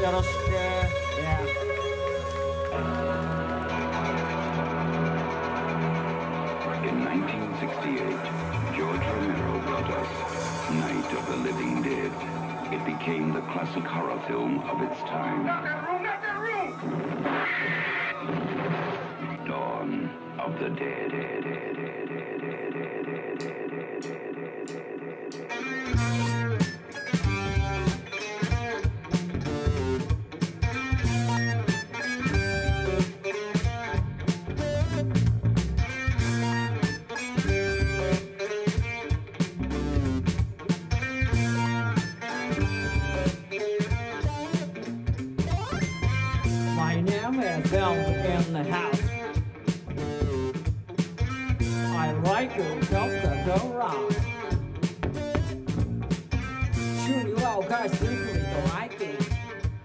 よろしく。Yeah. In 1968, George Romero brought us Night of the Living Dead. It became the classic horror film of its time. Not that room! Not that room! Dawn of the Dead. My name is Elm in the house. I like to talk the go round. 週にはお菓子作りとライティング。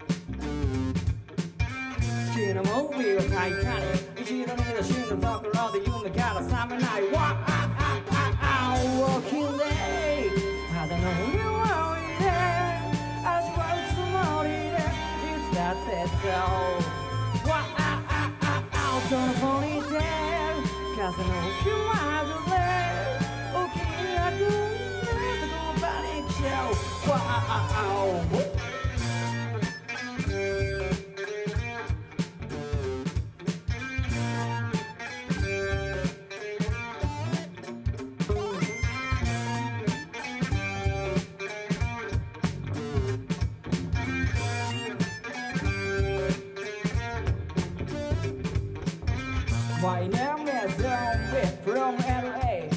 好きなムービーをタイタニック。一度見たシーンのところで夢から覚めない。Walking day ただの料理で味わうつもりでいつだってそう。そのポニーテール風の気まぐれ起き上がるそこパニックショー。My name is Zombie from LA.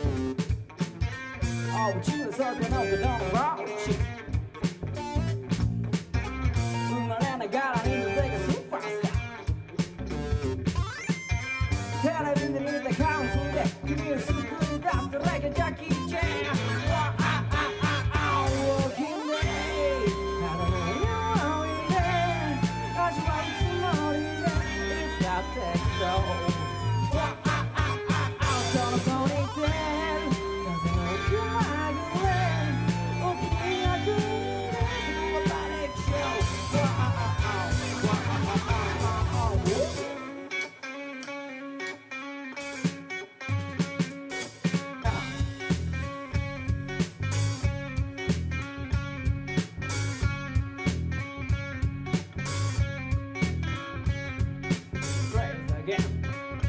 Oh, but you so can open on the road. 生まれながらに出てくスーパースター。テレビで見たカウントで君を救い出すとレゲジャッキー・チェーン。Walking day ただの匂いで味わうつもりでいつだってそう。Again.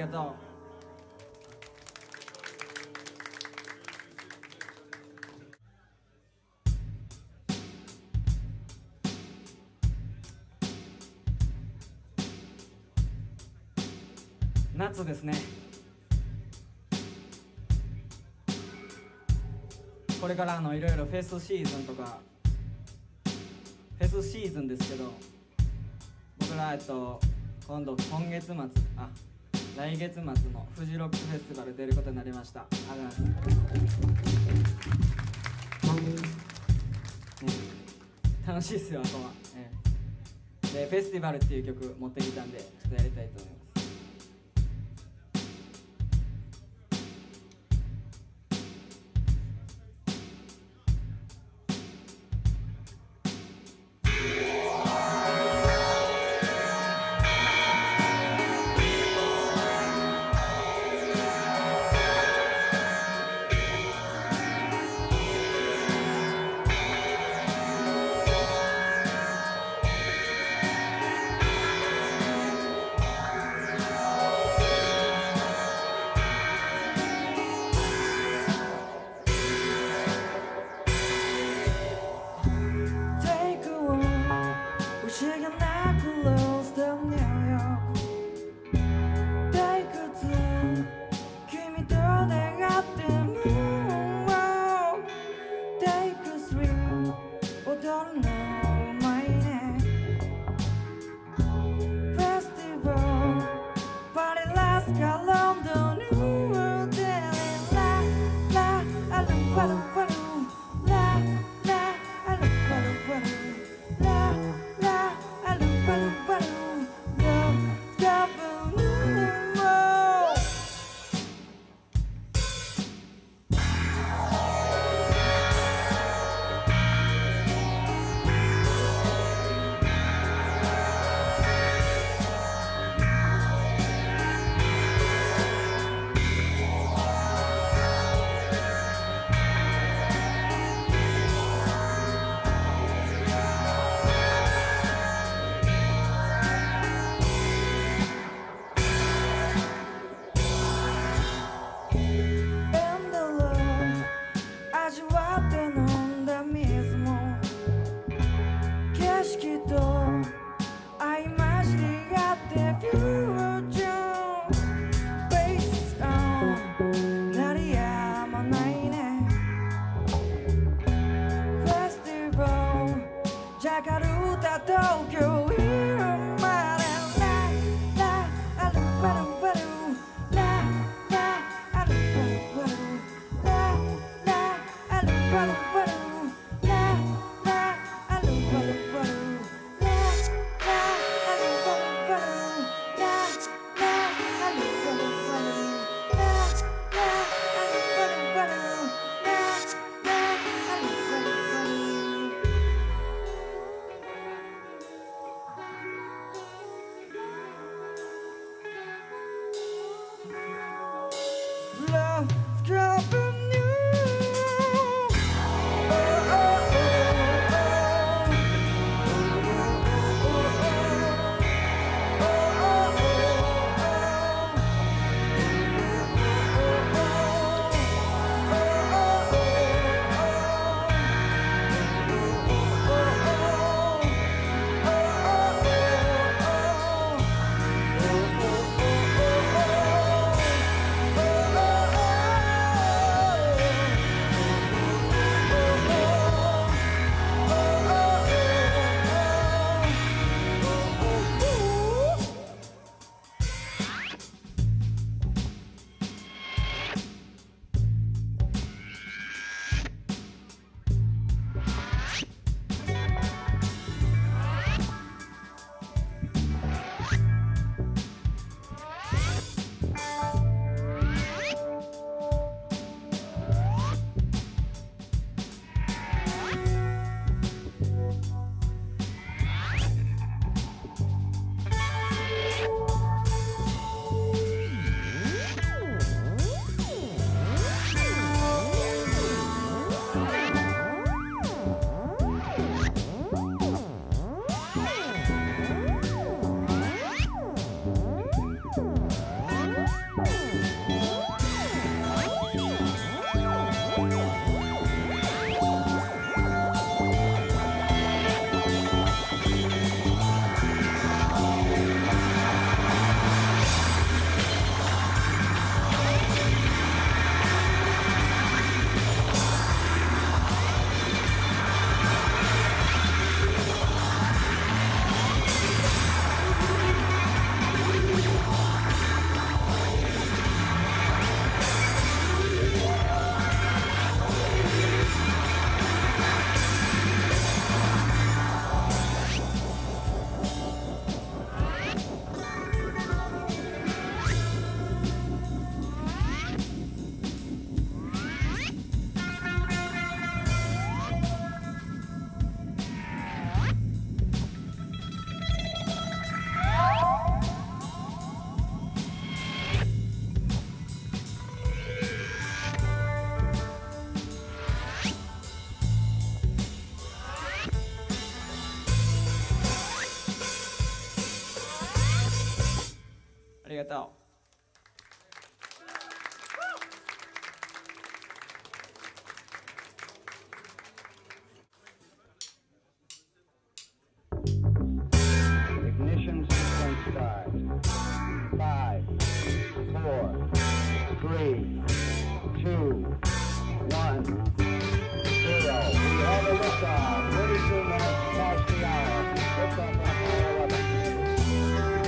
がとう。夏ですね。これからいろいろフェスシーズンとか、フェスシーズンですけど、僕ら今月末、来月末のフジロックフェスティバル出ることになりました。楽しいっすよ、あとは。で、フェスティバルっていう曲持ってきたんで、ちょっとやりたいと思います。 とう。 Ignition sequence start. 5, 4, 3, 2, 1, 0. We have a liftoff. 32 minutes past the hour. Liftoff on Apollo 11.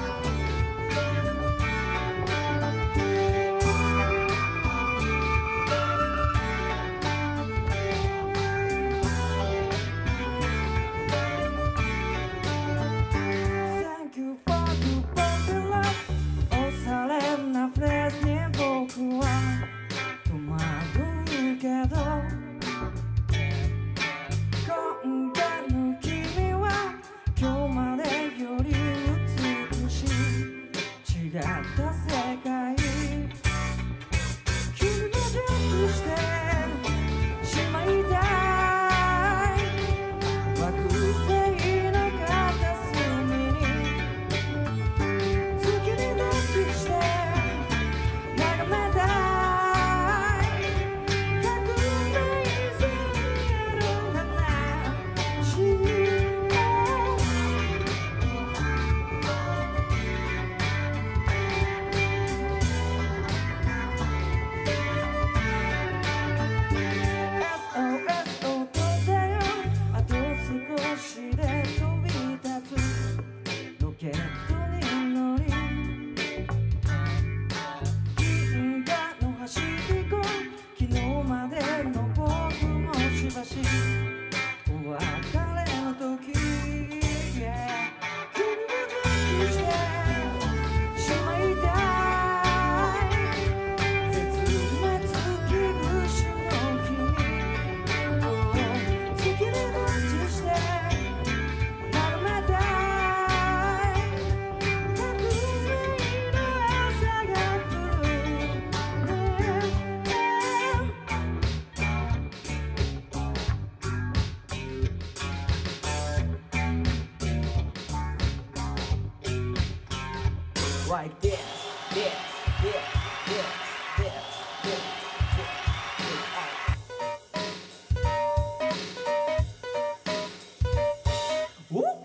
Thank you for the puppy love 押されんなフレーズに僕は戸惑うけど今回の君は今日までより美しい違った世界君もジャンプしてしまいたい惑星の片隅に月に抱きして眺めたい革命線への話をSOS 音だよあと少しで飛び立つロケットに乗り銀河の端っこ昨日までの僕もしばしお別れの時 Yeah 君もジャンプしてしまいたい絶滅危惧種の君好きにタッチして眺めたい革命の朝が来るLike this, this, this, this, this, this, this. Woo!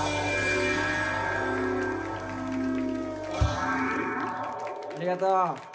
ありがとう。